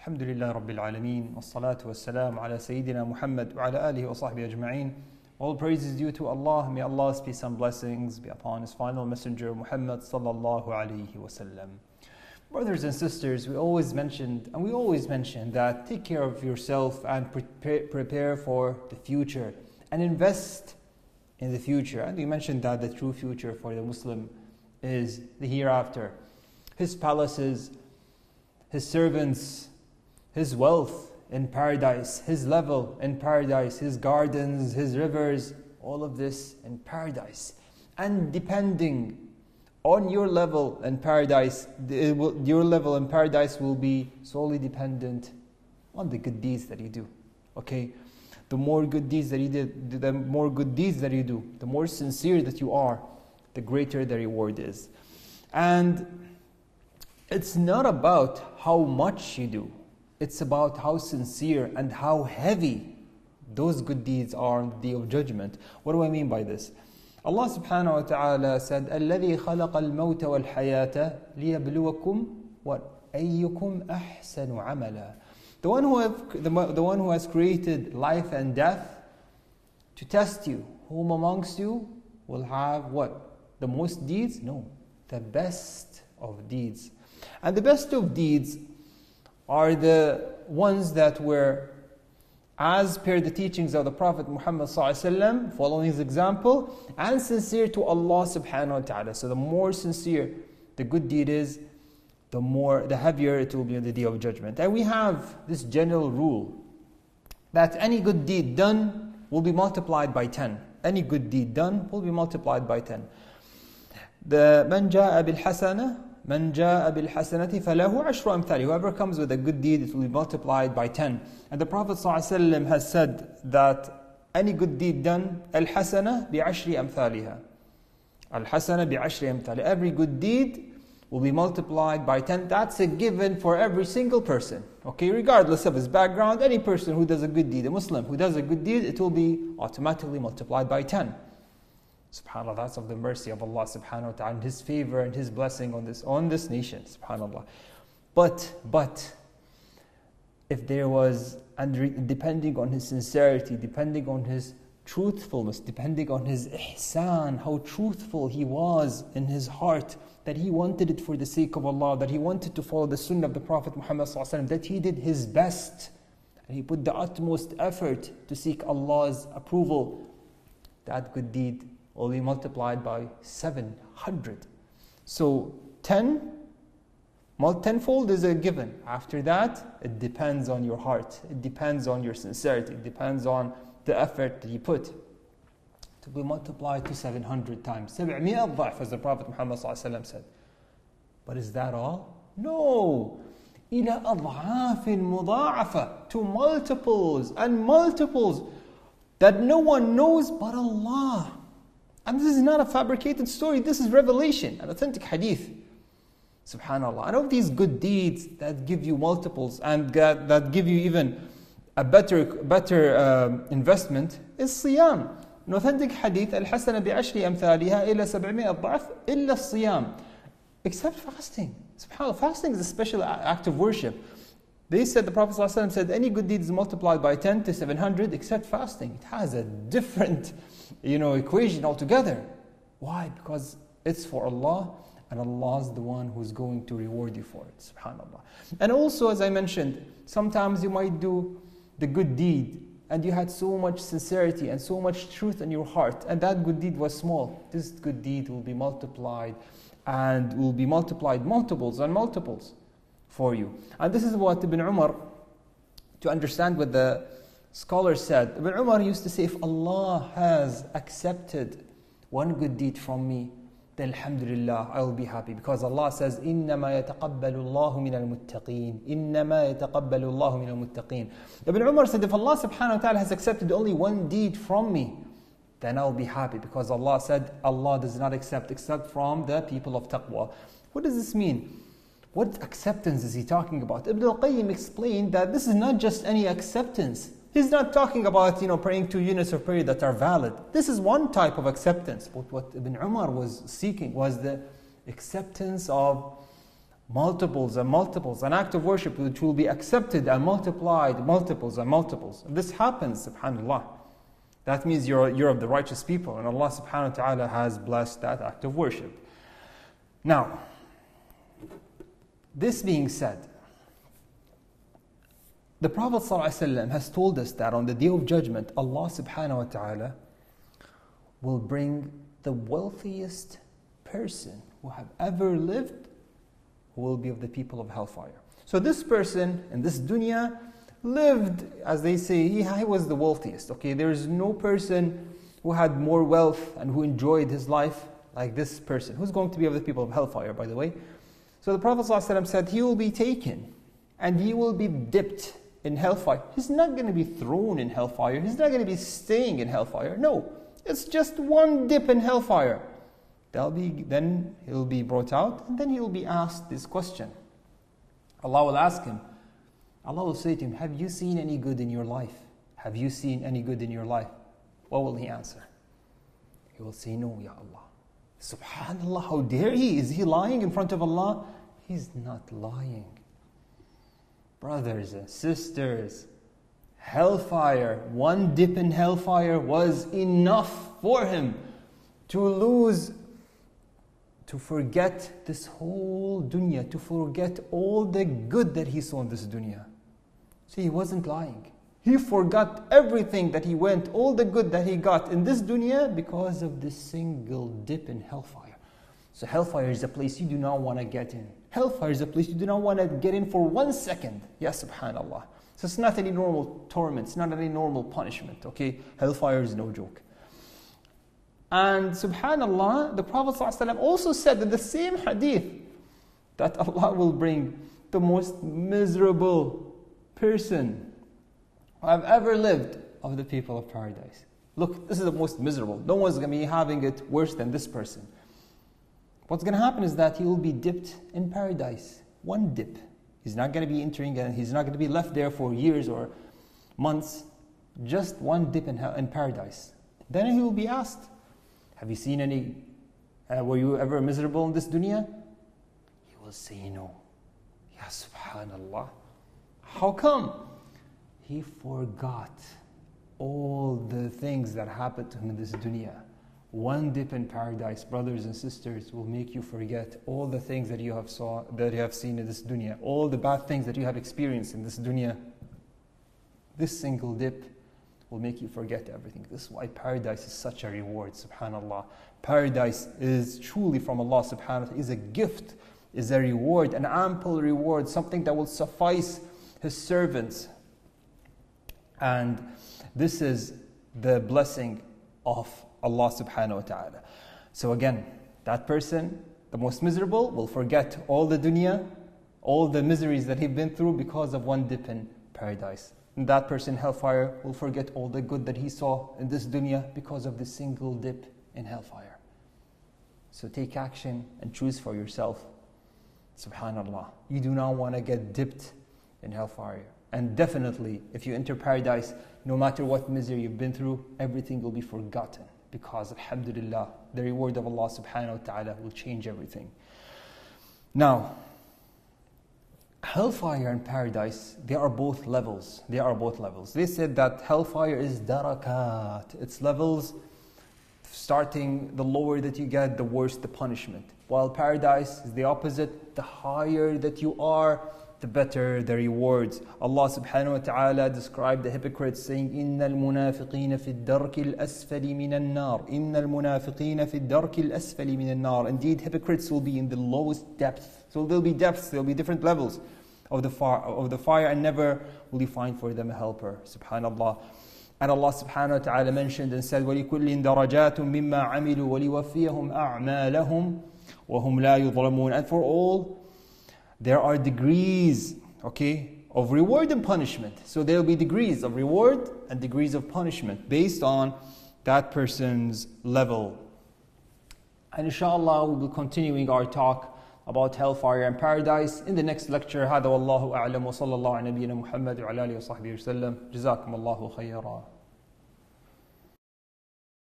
Alhamdulillah Rabbil Alameen, wassalatu wassalamu ala Sayyidina Muhammad wa ala alihi wa sahbihi ajma'een. All praise is due to Allah. May Allah's peace and blessings be upon His final messenger Muhammad sallallahu alayhi wa sallam. Brothers and sisters, we always mention that take care of yourself and prepare for the future and invest in the future. And we mentioned that the true future for the Muslim is the hereafter. His palaces, his servants, his wealth in paradise, his level in paradise, his gardens, his rivers, all of this in paradise. And depending on your level in paradise, your level in paradise will be solely dependent on the good deeds that you do. Okay? The more good deeds that you do, the more sincere that you are, the greater the reward is. And it's not about how much you do. It's about how sincere and how heavy those good deeds are on the day of judgment. What do I mean by this? Allah subhanahu wa ta'ala said, الَّذِي خَلَقَ الْمَوْتَ وَالْحَيَاةَ لِيَبْلُوَكُمْ وَأَيُّكُمْ أَحْسَنُ عَمَلًا. The one who has created life and death to test you. Whom amongst you will have what? The most deeds? No. The best of deeds. And the best of deeds are the ones that were as per the teachings of the Prophet Muhammad ﷺ, following his example, and sincere to Allah subhanahu wa ta'ala. So the more sincere the good deed is, the heavier it will be on the day of judgment. And we have this general rule that any good deed done will be multiplied by 10. Any good deed done will be multiplied by 10. The man jaa bil hasanati falahu ashru amthali. Whoever comes with a good deed, it will be multiplied by 10. And the Prophet ﷺ has said that any good deed done, al-hasana bi-ashri amthaliha. Al-hasana bi-ashri amthaliha. Every good deed will be multiplied by 10. That's a given for every single person. Okay, regardless of his background, any person who does a good deed, a Muslim who does a good deed, it will be automatically multiplied by 10. SubhanAllah, that's of the mercy of Allah subhanahu wa ta'ala and His favor and His blessing on this nation, SubhanAllah. But if there was, and depending on his sincerity, depending on his truthfulness, depending on his ihsan, how truthful he was in his heart, that he wanted it for the sake of Allah, that he wanted to follow the sunnah of the Prophet Muhammad ﷺ, that he did his best, and he put the utmost effort to seek Allah's approval, that good deed will be multiplied by 700. So 10-fold is a given. After that, it depends on your heart. It depends on your sincerity. It depends on the effort that you put. To be multiplied to 700 times. 700 ضعف, as the Prophet Muhammad ﷺ said. But is that all? No. إلى أضعاف مضاعفة. To multiples and multiples that no one knows but Allah. And this is not a fabricated story. This is revelation, an authentic hadith. Subhanallah. And of these good deeds that give you multiples and that give you even a better investment is siyam. An authentic hadith, al-hasana bi-ashri amthaliha ila 700 ضعف illa siyam. Except fasting. SubhanAllah, fasting is a special act of worship. They said, the Prophet ﷺ said, any good deed is multiplied by 10 to 700 except fasting. It has a different equation altogether. Why? Because it's for Allah, and Allah is the one who's going to reward you for it. SubhanAllah. And also, as I mentioned, sometimes you might do the good deed and you had so much sincerity and so much truth in your heart, and that good deed was small. This good deed will be multiplied, and will be multiplied multiples and multiples for you. And this is what Ibn Umar, to understand what the scholars said, Ibn Umar used to say, if Allah has accepted one good deed from me, then alhamdulillah, I will be happy. Because Allah says, إِنَّمَا يَتَقَبَّلُ اللَّهُ مِنَ الْمُتَّقِينَ إِنَّمَا يَتَقَبَّلُ اللَّهُ مِنَ الْمُتَّقِينَ. Ibn Umar said, if Allah subhanahu wa ta'ala has accepted only one deed from me, then I will be happy. Because Allah said, Allah does not accept except from the people of taqwa. What does this mean? What acceptance is he talking about? Ibn al-Qayyim explained that this is not just any acceptance. He's not talking about, praying 2 units of prayer that are valid. This is one type of acceptance. But what Ibn Umar was seeking was the acceptance of multiples and multiples, an act of worship which will be accepted and multiplied, multiples and multiples. This happens, subhanAllah. That means you're of the righteous people, and Allah subhanahu wa ta'ala has blessed that act of worship. Now, this being said, the Prophet ﷺ has told us that on the Day of Judgment, Allah subhanahu wa ta'ala will bring the wealthiest person who have ever lived, who will be of the people of hellfire. So this person in this dunya lived, as they say, he was the wealthiest. Okay, there is no person who had more wealth and who enjoyed his life like this person, who's going to be of the people of hellfire, by the way. So the Prophet ﷺ said he will be taken and he will be dipped in hellfire. He's not going to be thrown in hellfire. He's not going to be staying in hellfire. No, it's just one dip in hellfire. Then he'll be brought out, and then he'll be asked this question. Allah will ask him, Allah will say to him, have you seen any good in your life? Have you seen any good in your life? What will he answer? He will say, no, Ya Allah. Subhanallah, how dare he? Is he lying in front of Allah? He's not lying. Brothers and sisters, hellfire, one dip in hellfire was enough for him to forget this whole dunya, to forget all the good that he saw in this dunya. See, he wasn't lying. He forgot everything that he went, all the good that he got in this dunya because of this single dip in hellfire. So hellfire is a place you do not want to get in. Hellfire is a place you do not want to get in for 1 second. Ya subhanallah. So it's not any normal torment, it's not any normal punishment, okay? Hellfire is no joke. And subhanallah, the Prophet ﷺ also said in the same hadith that Allah will bring the most miserable person who have ever lived of the people of paradise. Look, this is the most miserable. No one's going to be having it worse than this person. What's going to happen is that he will be dipped in paradise. One dip. He's not going to be entering and he's not going to be left there for years or months. Just one dip in paradise. Then he will be asked, have you seen any, were you ever miserable in this dunya? He will say no. Ya subhanallah. How come? He forgot all the things that happened to him in this dunya. One dip in paradise, brothers and sisters, will make you forget all the things that you have seen in this dunya, all the bad things that you have experienced in this dunya. This single dip will make you forget everything. This is why paradise is such a reward, subhanallah. Paradise is truly from Allah subhanahu wa ta'ala, is a gift, is a reward, an ample reward, something that will suffice His servants. And this is the blessing of Allah subhanahu wa ta'ala. So again, that person, the most miserable, will forget all the dunya, all the miseries that he's been through because of one dip in paradise. And that person, hellfire, will forget all the good that he saw in this dunya because of this single dip in hellfire. So take action and choose for yourself. Subhanallah. You do not want to get dipped in hellfire. And definitely, if you enter paradise, no matter what misery you've been through, everything will be forgotten. Because, alhamdulillah, the reward of Allah subhanahu wa ta'ala will change everything. Now, hellfire and paradise, they are both levels. They are both levels. They said that hellfire is darakat. It's levels, starting the lower that you get, the worse the punishment. While paradise is the opposite. The higher that you are, the better the rewards. Allah subhanahu wa ta'ala described the hypocrites saying, إِنَّ الْمُنَافِقِينَ فِي الدَّرْكِ الْأَسْفَلِ مِنَ النَّارِ إِنَّ الْمُنَافِقِينَ فِي الدَّرْكِ الْأَسْفَلِ مِنَ النَّارِ Indeed, hypocrites will be in the lowest depth. So there'll be depths, there'll be different levels of the fire, and never will you find for them a helper. Subhanallah. And Allah subhanahu wa ta'ala mentioned and said, وَلِكُلٍّ دَرَجَاتٌ مِمَّا عَمِلُوا وَلِوَفِّيَهُمْ أَعْمَالَهُمْ وَهُمْ لَا يُظْلَمُونَ And for all, there are degrees, of reward and punishment. So there will be degrees of reward and degrees of punishment based on that person's level. And inshallah, we will be continuing our talk about hellfire and paradise in the next lecture. هذا والله أعلم وصلى الله على نبينا محمد وعلى آله وصحبه وسلم. جزاكم الله خيرا.